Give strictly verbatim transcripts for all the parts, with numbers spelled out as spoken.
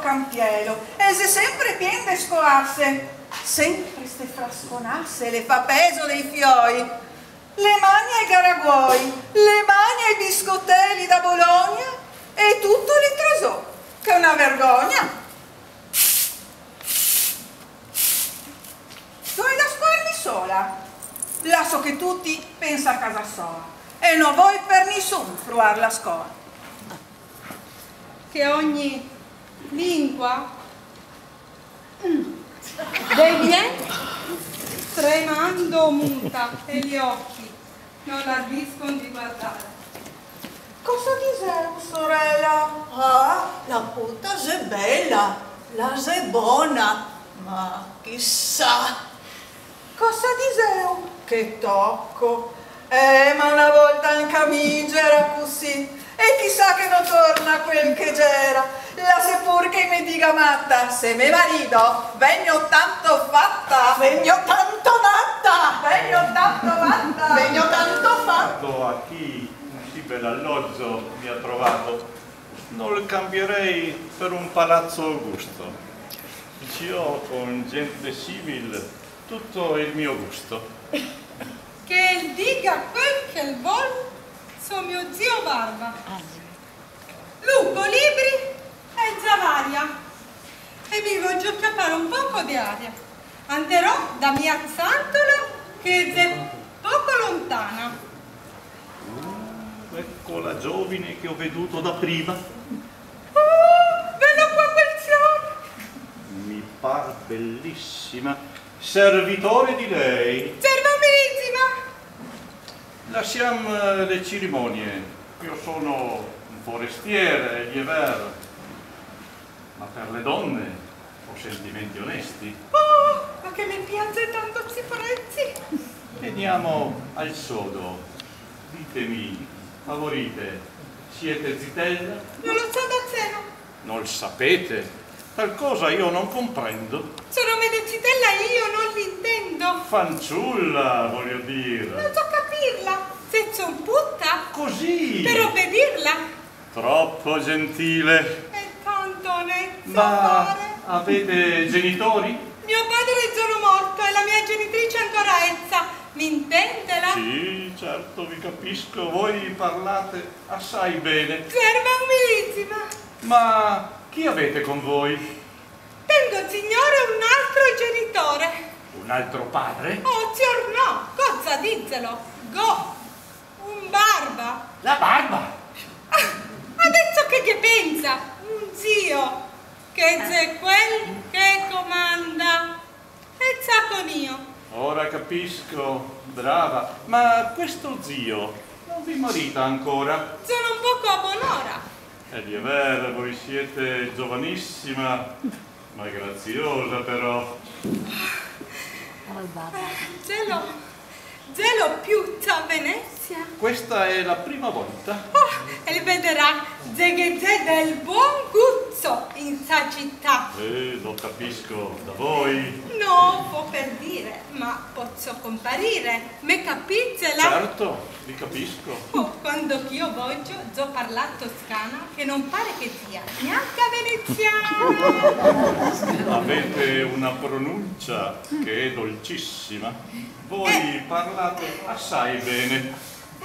campielo, e se sempre pien de scoasse, sempre ste frasconasse, le fa peso dei fioi, le mani ai garaguoi, le mani ai biscottelli da Bologna, e tutto li trasò, che è una vergogna. Dove da scuarmi sola, lasso che tutti pensa a casa sua, e non vuoi per nessun fruar la scuola. Che ogni lingua dei bien tremando muta e gli occhi non ardiscono di guardare. Cosa dicevo, sorella? Ah, la puta è bella, la è buona, ma chissà. Cosa dicevo? Che tocco. Eh, ma una volta in camicia era così. E chissà che non torna quel che c'era. La seppur che mi dica matta, se me marido, vegno tanto fatta. Vegno tanto matta. Vegno tanto matta. Vegno tanto fatta. A chi un sì bel alloggio mi ha trovato, non lo cambierei per un palazzo augusto. Io con gente civil tutto il mio gusto. Che il dica quel che il vuol, so mio zio Barba. Lupo libri e Zavaria. E mi voglio chiappare un poco di aria. Anderò da mia Zantola che è poco lontana. Uh, ecco la giovine che ho veduto da prima. Oh, bello qua quel fiore. Mi par bellissima. Servitore di lei. Serva milissima. Lasciamo le cerimonie. Io sono un forestiere, liever, ma per le donne ho sentimenti onesti. Oh, ma che mi piace tanto questi prezzi. Veniamo al sodo. Ditemi, favorite, siete zitella? Non lo so da cena. Non sapete? Qualcosa io non comprendo. Sono medicitella io, non l'intendo. Fanciulla, voglio dire. Non so capirla. Se son putta. Così. Per obbedirla. Troppo gentile. È tanto onesta. Ma pare. avete genitori? Mio padre è già morto e la mia genitrice ancora ezza. Mi intendela? Sì, certo, vi capisco. Voi parlate assai bene. Serva umilissima. Ma chi avete con voi? Tengo, signore, un altro genitore. Un altro padre? Oh, signor no. Cosa dizzelo? Go. Un barba. La barba. Ah, adesso che che pensa? Un zio. Che c'è quel che comanda. E sacco mio. Ora capisco, brava. Ma questo zio non vi marita ancora? Sono un poco a buon'ora. È di vero, voi siete giovanissima, ma graziosa però. Gelo, gelo più a Venezia. Questa è la prima volta. Oh, e vedrà Zeghe del buon guzzo in sa città. Eh, lo capisco da voi. No, può per dire, ma posso comparire. Me capite la... Certo, vi capisco. Oh, quando io voglio, ho parlato toscana, che non pare che sia neanche veneziana. Avete una pronuncia che è dolcissima. Voi Eh. parlate assai bene.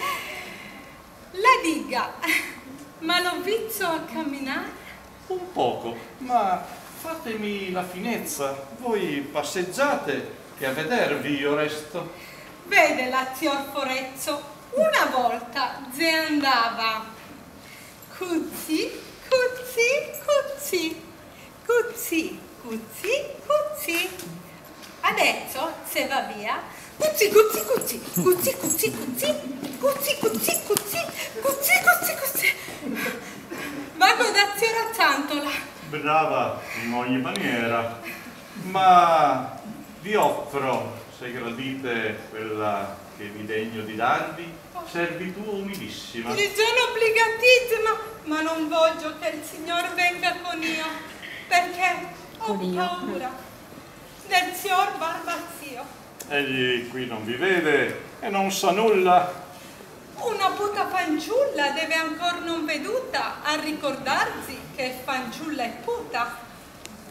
La diga, ma l'ho visto a camminare? Un poco, ma fatemi la finezza. Voi passeggiate che a vedervi io resto. Vede la zior Forezzo, una volta ze andava cuzzi, cuzzi, cuzzi, cuzzi, cuzzi, cuzzi. Adesso se va via, cuzzi, cuzzi, cuzzi, cuzzi, cuzzi, cuzzi, cuzzi, cuzzi, cuzzi, cuzzi, cuzzi, cuzzi. Vago da ziora Zantola. Brava in ogni maniera, ma vi offro, se gradite quella che vi degno di darvi, servitù umilissima. Gli sono obbligatissima, ma non voglio che il signor venga con io, perché ho paura del signor Barbazio. Egli qui non vi vede e non sa nulla. Una puta fanciulla deve ancora non veduta a ricordarsi che fanciulla è puta.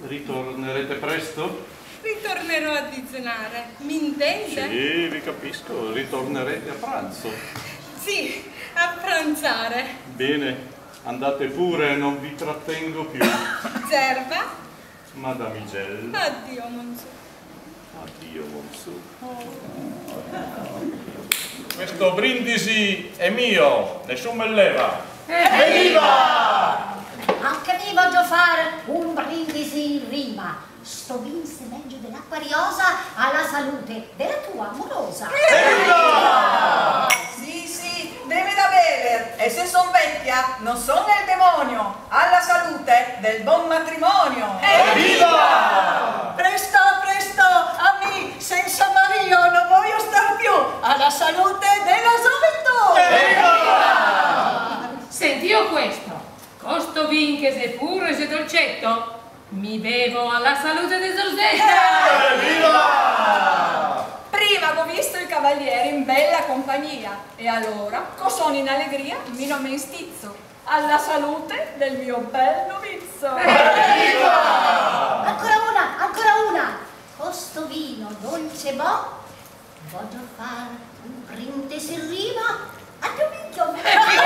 Ritornerete presto? Ritornerò a dizenare, mi intende? Sì, vi capisco, ritornerete a pranzo. Sì, a pranzare. Bene, andate pure, non vi trattengo più. Zerba? Madamigella. Addio, Monsù. Addio, Monsù. Questo brindisi è mio, nessun me leva. Evviva! Anche mi voglio fare un brindisi in rima. Sto vin se meglio dell'acqua riosa alla salute della tua amorosa. Evviva! Sì, sì, deve da bere. E se son vecchia, non son nel demonio. Alla salute del buon matrimonio. Evviva! Presto, presto, a me, senza Mario non voglio star più. Alla salute della gioventù. Evviva! Senti io questo. Costo vin che se pure se dolcetto, mi bevo alla salute di Zorzetta! Evviva! Prima avevo visto il cavaliere in bella compagnia e allora, co sono in allegria, mi non me stizzo alla salute del mio bel novizio. Evviva! Ancora una, ancora una. Costo vino dolce bo, voglio fare un brindisi in rima a Domenico.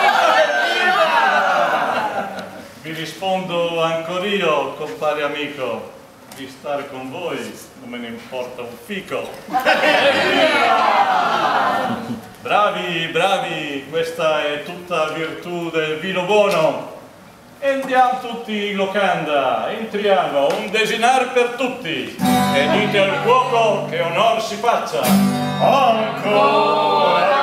Vi rispondo ancora io, compare amico, di stare con voi non me ne importa un fico. Bravi, bravi, questa è tutta virtù del vino buono. Andiamo tutti in locanda, entriamo, un desinar per tutti e dite al cuoco che onor si faccia. Ancora!